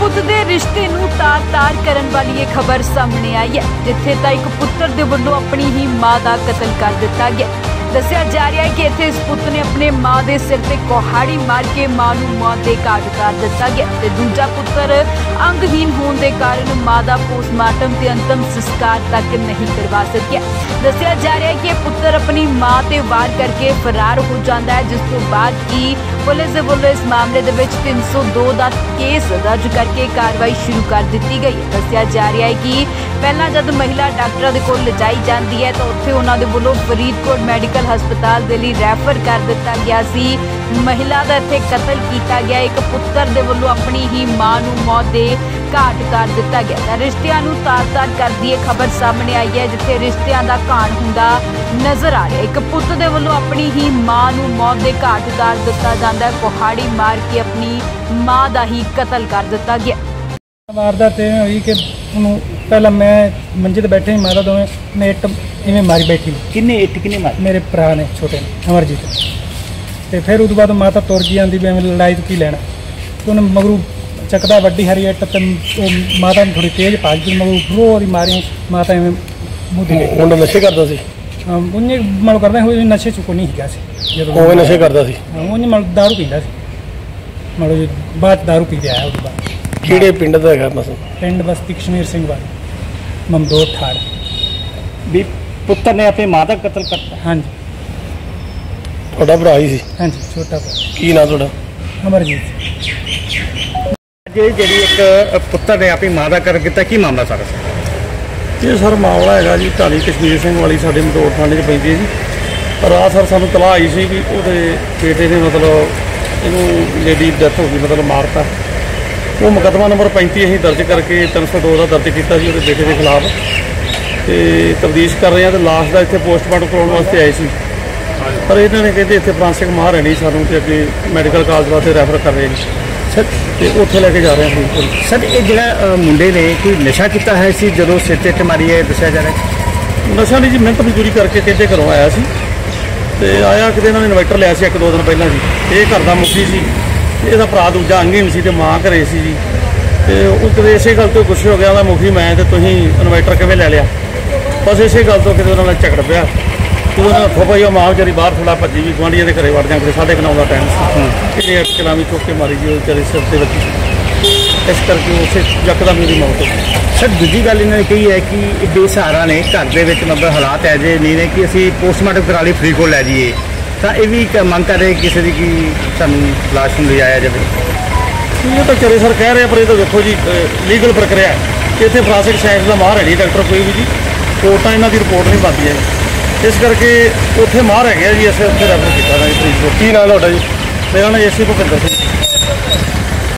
पुत दे रिश्ते नूं तार-तार करन वाली ये खबर सामने आई है, जिथे तां एक पुत्तर दे वल्लों अपनी ही मां दा कतल कर दिता गया। दस्सिया जा रहा है कि इत्थे इस पुत ने अपने मां दे सिर ते कुहाड़ी मार के मां नूं मौत दे घाट उतार दिता गया ते दूजा पुत्तर अंगहीन होने के कारण मां दा पोस्टमार्टम ते अंतिम संस्कार तक नहीं करवा सकिया। दस्सिया जा रहा है कि पुत्तर अपनी मां ते वार करके फरार हो जाता है, जिस तो बाद की पुलिस दे वल्लों इस मामले दे विच 302 दा केस दर्ज करके कार्रवाई शुरू कर दी गई है। दस्सिया जा रहा है कि पहला जब महिला डॉक्टर दे कोल लिजाई जाती है तो उत्थे उन्हां दे वल्लों फरीदकोट मैडिकल हस्पताल दे लई रैफर कर दिता गया सी। महिला दा इत्थे कतल किया गया, एक पुत्तर दे वल्लों अपनी ही मां नूं मौत दे घाट उतार दिता गया। तां रिश्तिਆਂ नूं तार-तार करदी ਇਹ खबर सामने आई है, जिथे रिश्तिਆਂ ਦਾ घाण ਹੁੰਦਾ नजर आ रहा है। एक पुत दे वल्लों अपनी ही मां नूं मौत दे घाट उतार दिता जांदा है, कुहाड़ी मार के अपनी मां दा ही कतल कर दिता गया। वारदात हुई कि पहला मैं मंजे ते बैठे ही मारा दोवें ने इट इवें मारी बैठी। किन्ने इट किन्ने मारी? मेरे भरा ने छोटे ने अमरजीत। तो फिर उस बाद माता तुर गई, आंदी भी एवं लड़ाई तो की लेना। तो उन्हें मगरू चकदा वड्डी हरी इट तो माता ने थोड़ी तेज भाज गई, मगरू रोज मारी माता एवं मुँह मुंडा नशे करता सी। उन्हें मल करदा होई नशे चुको नहीं हैगा सी, जो नशे करता सी। उन्हें मल दारू पींदा सी, मतलब बाद दारू पी के आया। उस बाद किहड़े पिंड दा हैगा? बस पिंड बस्ती कश्मीर सिंह वाली ममदोर ठाड़। भी पुत्र ने अपनी मां का कतल करता? हाँ जी। थोड़ा भरा ही सी? हाँ जी, छोटा भरा। की नाम थोड़ा? अमरजीत। जी एक पुत्र ने अपनी मां का कतल किया, की मामला सारा? ये सर मामला है जी ढाली कश्मीर सिंह वाली साढ़े मटोर थाने च पैंदी है जी। रात सर सानू तलाह आई सी कि उसके बेटे ने मतलब इनू लेडी डैथ हो गई, मतलब मारता। वो मुकदमा नंबर 35 अं दर्ज करके 302 का दर्ज किया जी उसके बेटे के खिलाफ, तो तफ्तीश कर रहे हैं। तो लाश का इतने पोस्टमार्टम करवाने वास्ते आए थे, पर इन्होंने कहते इतने फोरेंसिक मार है नहीं, सानू तो अगे मैडिकल कॉलेज वास्ते रैफर कर रहे हैं सर, तो उत्थे लैके जा रहे हैं फरीदकोट। सर ये जो मुंडे ने कोई नशा किया है सी जो सिर ते इट मारी है, दस्सिया जा रहा है? नशा नहीं जी, मेहनत मजदूरी करके कहते घरों आया सी, तो आया कि इन्होंने इन्वर्टर लिया सी 1-2 दिन पहला जी। ये घर का मुखी सी, ਇਹਦਾ ਭਰਾ ਦੂਜਾ ਅੰਗਹੀਨ ਸੀ ਤੇ ਮਾਂ ਘਰੇ ਸੀ ਜੀ। ਤੇ ਉਹ ਕਿਤੇ ਇਸੇ ਗੱਲ ਤੋਂ ਗੁੱਸੇ ਹੋ ਗਿਆ, ਉਹਦਾ ਮੁਖੀ ਮੈਂ ਤੇ ਤੁਸੀਂ ਇਨਵਰਟਰ ਕਿਵੇਂ ਲੈ ਲਿਆ। ਬਸ ਇਸੇ ਗੱਲ ਤੋਂ ਕਿਤੇ ਉਹਨਾਂ ਨਾਲ ਝਗੜ ਪਿਆ, ਤੇ ਉਹਨਾਂ ਹੱਥੋਂ ਪਈ ਉਹ ਮਾਂ ਵਿਚਾਰੀ ਬਾਹਰ ਥੋੜਾ ਭੱਜੀ ਵੀ ਗੁਆਂਢੀਆਂ ਦੇ ਘਰੇ ਵੜ ਜਾਂ ਕਿਤੇ 9:30 ਦਾ ਟਾਈਮ ਸੀ। ਇਹਨੇ ਇੱਕਦਮ ਚੁੱਕ ਕੇ ਮਾਰੀ ਜੀ ਉਹ ਵਿਚਾਰੀ ਸਿਰ ਤੇ ਵੱਜੀ, ਇਸ ਕਰਕੇ ਉਸੇ ਯਕਦਮ ਮੇਰੀ ਮੌਤ ਹੋ ਗਈ। ਸਰ ਦੂਜੀ ਗੱਲ ਇਹਨਾਂ ਨੇ ਕਹੀ ਹੈ ਕਿ ਬੇਸਹਾਰਾ ਨੇ, ਘਰ ਦੇ ਵਿੱਚ ਮਤਲਬ ਹਾਲਾਤ ਐ ਜੇ ਨਹੀਂ ਨੇ ਕਿ ਅਸੀਂ ਪੋਸਟਮਾਰਟਮ ਕਰਾ ਲਈ ਫਰੀਦਕੋਟ ਲੈ ਜਾਈਏ, ਤਾਂ ਇਹ ਵੀ ਮੰਗ ਕਰ ਰਹੇ ਕਿਸੇ ਦੀ ਕਿ ਸਾਨੂੰ ਲਾਸ਼ ਨੂੰ ਲਿਜਾਇਆ ਜਾਵੇ। ਇਹ ਤਾਂ ਚਲੇ ਸਰ ਕਹਿ ਰਹੇ, ਪਰ ਇਹ ਤਾਂ ਦੇਖੋ ਜੀ ਲੀਗਲ ਪ੍ਰਕਿਰਿਆ ਹੈ ਕਿ ਇੱਥੇ ਫੋਰੈਂਸਿਕ ਸਾਇੰਸ ਦਾ ਮਾਹਰ ਹੈ ਨਹੀਂ ਡਾਕਟਰ ਕੋਈ ਵੀ ਜੀ, ਕੋਰਟਾਂ ਇਹਨਾਂ ਦੀ ਰਿਪੋਰਟ ਨਹੀਂ ਪਾਉਂਦੀ ਹੈ, ਇਸ ਕਰਕੇ ਉੱਥੇ ਮਾਹਰ ਹੈਗੇ ਆ ਜੀ। ਅਸੀਂ ਉੱਥੇ ਰੈਫਰ ਕੀਤਾ ਨਾ ਜੀ ਫਰੀਦਕੋਟ। ਕੀ ਨਾਮ ਤੁਹਾਡਾ ਜੀ? ਮੇਰਾ ਨਾਮ ਏਸੀ ਭੁਪਿੰਦਰ ਸਿੰਘ।